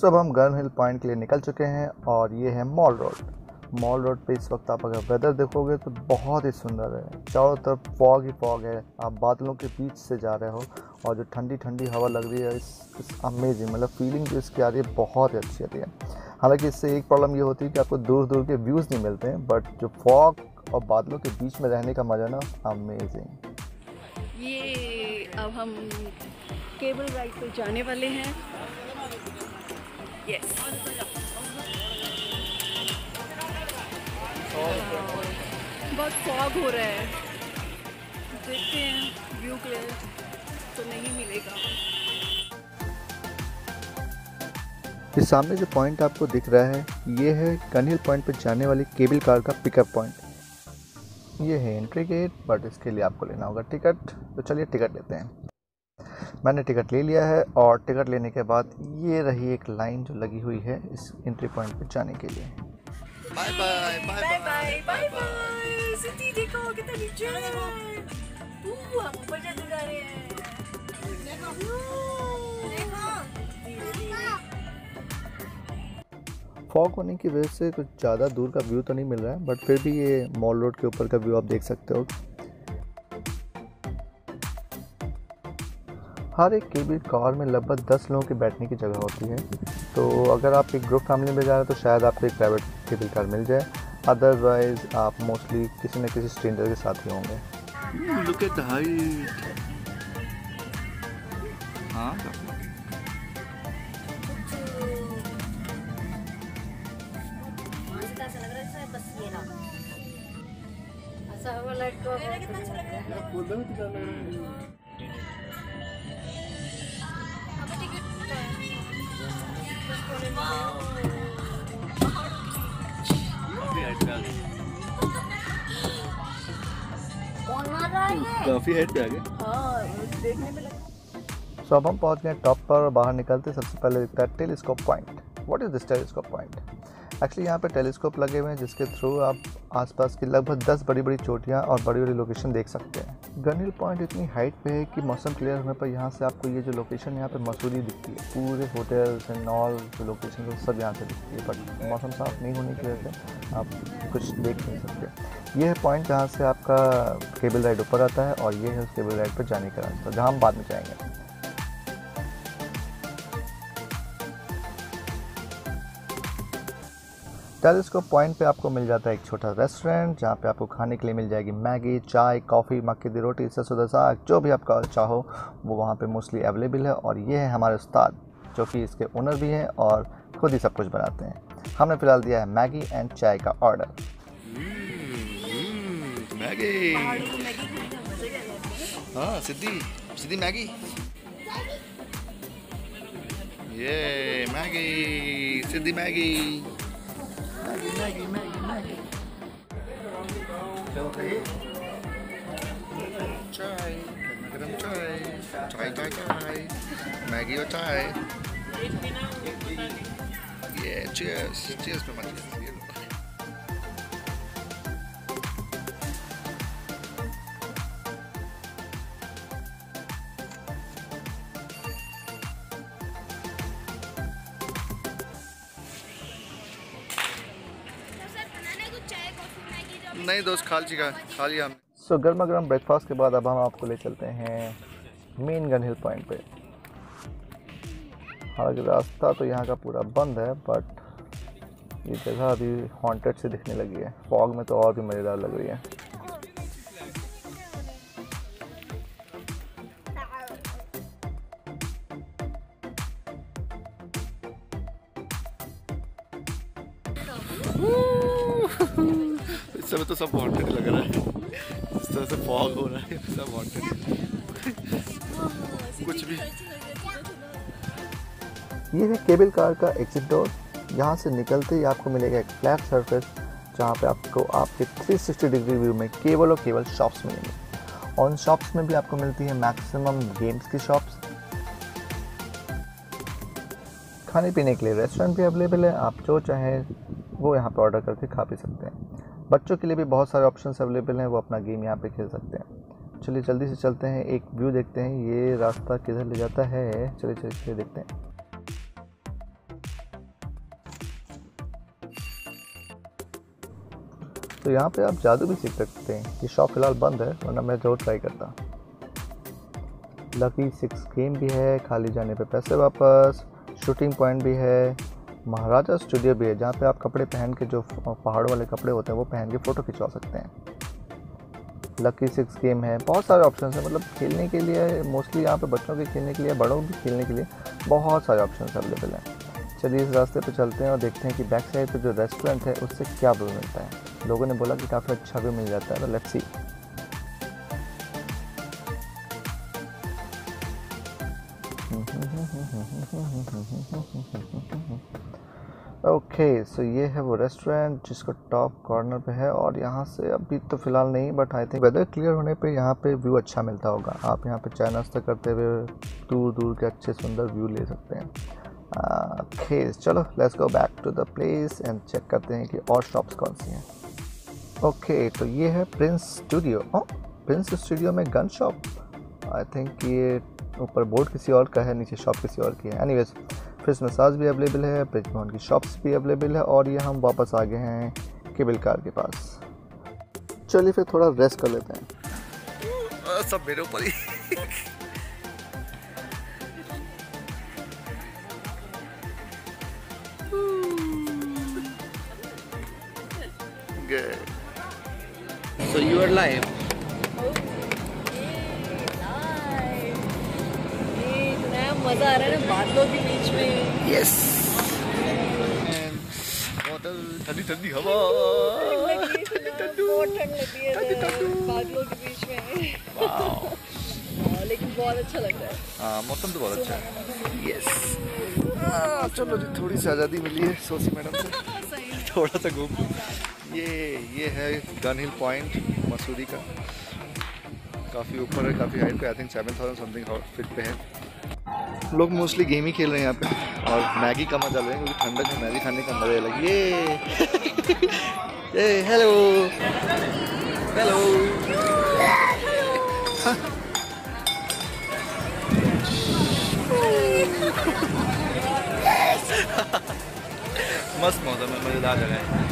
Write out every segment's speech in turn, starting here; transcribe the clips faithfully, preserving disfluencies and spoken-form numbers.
सो अब हम gun Hill point के लिए निकल चुके हैं और ये है मॉल रोड। मॉल रोड पे इस वक्त आप अगर वेदर देखोगे तो बहुत ही सुंदर है, चारों तरफ फॉग ही फॉग है। आप बादलों के बीच से जा रहे हो और जो ठंडी ठंडी हवा लग रही है, इस अमेजिंग, मतलब फीलिंग जो इसकी आ रही है बहुत ही अच्छी आती है। हालांकि इससे एक प्रॉब्लम ये होती है कि आपको दूर दूर के व्यूज़ नहीं मिलते हैं, बट जो फॉग और बादलों के बीच में रहने का मज़ा ना अमेजिंग। ये अब हम केबल राइड पे जाने वाले हैं। यस, बहुत फॉग हो रहा है, देखते हैं व्यू क्लियर तो नहीं मिलेगा। ये सामने जो पॉइंट आपको दिख रहा है ये है गन हिल पॉइंट पर जाने वाली केबल कार का पिकअप पॉइंट। ये है एंट्री गेट, बट इसके लिए आपको लेना होगा टिकट। तो चलिए टिकट लेते हैं। मैंने टिकट ले लिया है और टिकट लेने के बाद ये रही एक लाइन जो लगी हुई है इस एंट्री पॉइंट पर जाने के लिए। Bye bye bye bye bye bye. City देखो कितना नीचे है। हम ऊपर जाते जा रहे हैं। फॉग होने की वजह से कुछ ज़्यादा दूर का व्यू तो नहीं मिल रहा है, बट फिर भी ये मॉल रोड के ऊपर का व्यू आप देख सकते हो। हर एक केबल कार में लगभग दस लोगों के बैठने की जगह होती है। तो अगर आप एक ग्रुप फैमिली में जा रहे हैं तो शायद आपको एक प्राइवेट केबल कार मिल जाए, अदरवाइज आप मोस्टली किसी न किसी स्ट्रेंजर के साथ ही होंगे। Look at the height. हाँ, काफी हाइट पे आ गए। हाँ, देखने में लगा। सो अब हम पहुंच गए टॉप पर और बाहर निकलते सबसे पहले दिखता है telescope point. What is this telescope point? Actually यहाँ पे टेलीस्कोप लगे हुए हैं जिसके थ्रू आप आसपास की लगभग दस बड़ी बड़ी चोटियाँ और बड़ी बड़ी लोकेशन देख सकते हैं। गन हिल पॉइंट इतनी हाइट पे है कि मौसम क्लियर होने पर यहाँ से आपको ये जो लोकेशन यहाँ पे मसूरी दिखती है, पूरे होटल्स एंड ऑल जो लोकेशन है सब यहाँ से दिखती है। बट मौसम साफ नहीं होने की वजह से आप कुछ देख नहीं सकते। ये है पॉइंट जहाँ से आपका केबल राइड ऊपर आता है और ये है उस केबल राइड पर जाने का रास्ता जहाँ हम बाद में जाएंगे। टेलीस्कोप पॉइंट पे आपको मिल जाता है एक छोटा रेस्टोरेंट जहाँ पे आपको खाने के लिए मिल जाएगी मैगी, चाय, कॉफ़ी, मक्की दी रोटी, सरसों दा साग, जो भी आपका चाहो वो वहाँ पे मोस्टली अवेलेबल है। और ये है हमारे उस्ताद जो कि इसके ओनर भी हैं और खुद ही सब कुछ बनाते हैं। हमने फिलहाल दिया है मैगी एंड चाय का ऑर्डर। मैगी, हाँ सिद्धि सिद्धि मैगी, ये Maggi Siddhi Maggi Maggi Maggi Maggi चाय गरम चाय चाय चाय चाय मैगी और चाय। ये चीयर्स चीयर्स पे मत। नहीं दोस्त, खा ली खा लिया हमने। सो गर्मा गर्म ब्रेकफास्ट के बाद अब हम आपको ले चलते हैं मेन गन हिल पॉइंट पे। हालांकि रास्ता तो यहाँ का पूरा बंद है, बट ये जगह अभी हॉन्टेड से दिखने लगी है। फॉग में तो और भी मज़ेदार लग रही है। इस समय तो सब हॉन्टेड लग रहा है, जिस तरह से फॉग हो रहा है सब हॉन्टेड कुछ भी। ये है केबल कार का एग्जिट डोर। यहाँ से निकलते ही आपको मिलेगा एक फ्लैट सरफेस जहाँ पे आपको आपके थ्री सिक्सटी डिग्री व्यू में केवल और केवल शॉप्स मिलेंगे। और उन शॉप्स में भी आपको मिलती है मैक्सिमम गेम्स की शॉप्स। खाने पीने के लिए रेस्टोरेंट भी अवेलेबल है, आप जो चाहें वो यहाँ पे ऑर्डर करके खा पी सकते हैं। बच्चों के लिए भी बहुत सारे ऑप्शंस अवेलेबल हैं, वो अपना गेम यहाँ पे खेल सकते हैं। चलिए जल्दी से चलते हैं, एक व्यू देखते हैं ये रास्ता किधर ले जाता है। चलिए चलिए चलिए देखते हैं। तो यहाँ पे आप जादू भी सीख सकते हैं। ये शॉप फिलहाल बंद है, वरना मैं जरूर ट्राई करता। लकी सिक्स गेम भी है, खाली जाने पे पैसे वापस, शूटिंग पॉइंट भी है, महाराजा स्टूडियो भी है जहाँ पे आप कपड़े पहन के, जो पहाड़ों वाले कपड़े होते हैं वो पहन के फ़ोटो खिंचवा सकते हैं। लकी सिक्स गेम है, बहुत सारे ऑप्शन हैं, मतलब खेलने के लिए मोस्टली यहाँ पे बच्चों के खेलने के लिए, बड़ों भी खेलने के लिए बहुत सारे ऑप्शन अवेलेबल हैं। चलिए इस रास्ते पे चलते हैं और देखते हैं कि बैक साइड पे जो रेस्टोरेंट है उससे क्या व्यू मिलता है। लोगों ने बोला कि काफ़ी अच्छा व्यू मिल जाता है, तो लेट्स सी। ओके सो ये है वो रेस्टोरेंट जिसका टॉप कॉर्नर पे है, और यहाँ से अभी तो फ़िलहाल नहीं, but I think weather clear होने पे यहाँ पे व्यू अच्छा मिलता होगा। आप यहाँ पे चाय नाश्ता करते हुए दूर दूर के अच्छे सुंदर व्यू ले सकते हैं। ओके uh, चलो let's go back to the place and check करते हैं कि और शॉप्स कौन सी हैं। ओके okay, तो ये है Prince Studio. oh, Prince Studio में गन शॉप, आई थिंक ये ऊपर बोर्ड किसी और का है, नीचे शॉप किसी और की है। एनीवेज फिश मसाज भी अवेलेबल है, ब्रिजमोहन की शॉप्स भी अवेलेबल है, और ये हम वापस आ गए हैं केबल कार के पास। चलिए फिर थोड़ा रेस्ट कर लेते हैं। सब मेरे ऊपर ही। Good. So you are live. मजा आ रहा है ना बादलों के बीच में। Yes. बहुत ठंडी ठंडी हवा। बहुत ठंड लगी है बादलों के बीच में। वाह, लेकिन बहुत अच्छा लग रहा है। हाँ मौसम तो बहुत अच्छा है। यस। चलो जी थोड़ी सी आज़ादी मिली है सोसी मैडम से। थोड़ा सा घूम। ये ये है गन हिल पॉइंट मसूरी का। काफ़ी ऊपर है, काफ़ी हाइट पे, I think seven thousand something feet पे है। लोग मोस्टली गेम ही खेल रहे हैं यहाँ पे, और मैगी का मजा ले रहे हैं क्योंकि ठंडक में मैगी खाने का मजा अलग। ये ये हेलो हेलो। मस्त मौसम है, मजेदार जगह है।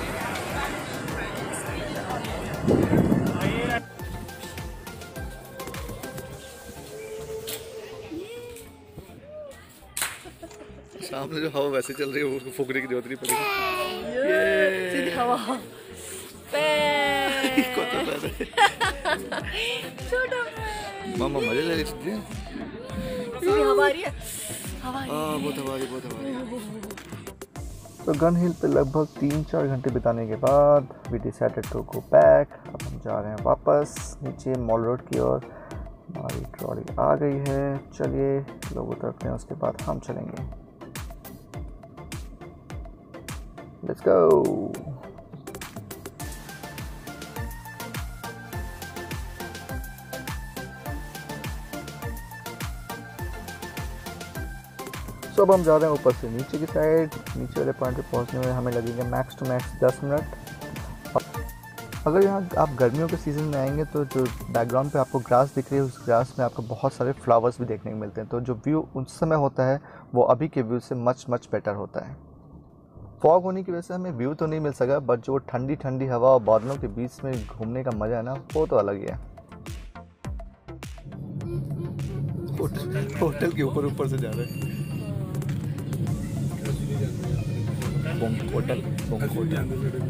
सामने जो हवा वैसे चल रही है, उसको फूकने की जरूरत नहीं पड़ेगी। सीधी हवा। मामा मजे ले रही है। सीधी हवा आ रही है। हवा आ रही है। हाँ बहुत हवा आ रही, बहुत हवा आ रही। तो गन हिल पे लगभग तीन चार घंटे बिताने के बाद we decided to go back. अब हम जा रहे हैं वापस नीचे मॉल रोड की ओर। हमारी ट्रॉली आ गई है, चलिए लोग उतरते हैं, उसके बाद हम चलेंगे। Let's go. सो अब हम जा रहे हैं ऊपर से नीचे की साइड। नीचे वाले पॉइंट पे पहुंचने में हमें लगेंगे मैक्स टू मैक्स दस मिनट। अगर यहाँ आप गर्मियों के सीज़न में आएंगे तो जो बैकग्राउंड पे आपको ग्रास दिख रही है, उस ग्रास में आपको बहुत सारे फ्लावर्स भी देखने को मिलते हैं, तो जो व्यू उस समय होता है वो अभी के व्यू से मच मच बेटर होता है। फॉग होने की वजह से हमें व्यू तो नहीं मिल सका, बट जो ठंडी ठंडी हवा और बादलों के बीच में घूमने का मज़ा है ना, वो तो अलग ही है। होटल होटल के ऊपर ऊपर से जा रहे हैं। होटल होटल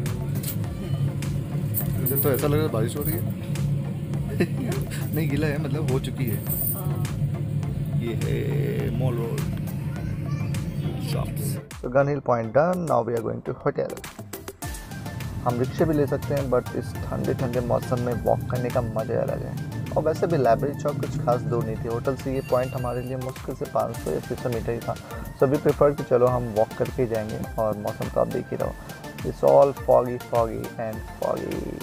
मुझे तो ऐसा लग रहा है बारिश हो रही है। नहीं गिला है, मतलब हो चुकी है। ये है मॉल रोड शॉप्स। तो Gun Hill point done, now we are going to hotel. हम रिक्शे भी ले सकते हैं, बट इस ठंडे ठंडे मौसम में वॉक करने का मजा अलग है। और वैसे भी लाइब्रेरी चौक कुछ खास दूर नहीं थी होटल से। ये पॉइंट हमारे लिए मुश्किल से पाँच सौ या छह सौ मीटर ही था, सो वी प्रेफर कि चलो हम वॉक करके ही जाएंगे। और मौसम तो आप देख ही रहो, it's all foggy foggy and foggy.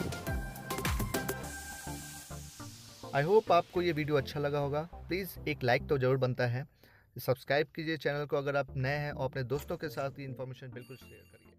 I hope आपको ये वीडियो अच्छा लगा होगा। प्लीज़ एक लाइक तो ज़रूर बनता है। सब्सक्राइब कीजिए चैनल को अगर आप नए हैं, और अपने दोस्तों के साथ ये इन्फॉर्मेशन बिल्कुल शेयर करिए।